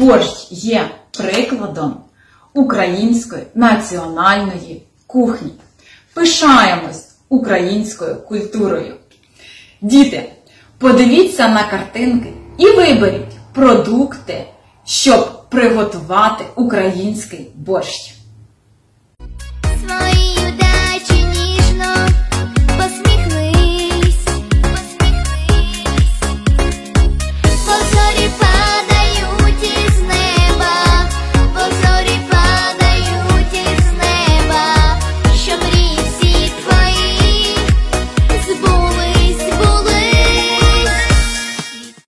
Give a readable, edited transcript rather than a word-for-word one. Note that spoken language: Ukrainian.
борщ є прикладом української національної кухні. Пишаємось українською культурою. Діти, подивіться на картинки і виберіть продукти, щоб приготувати український борщ.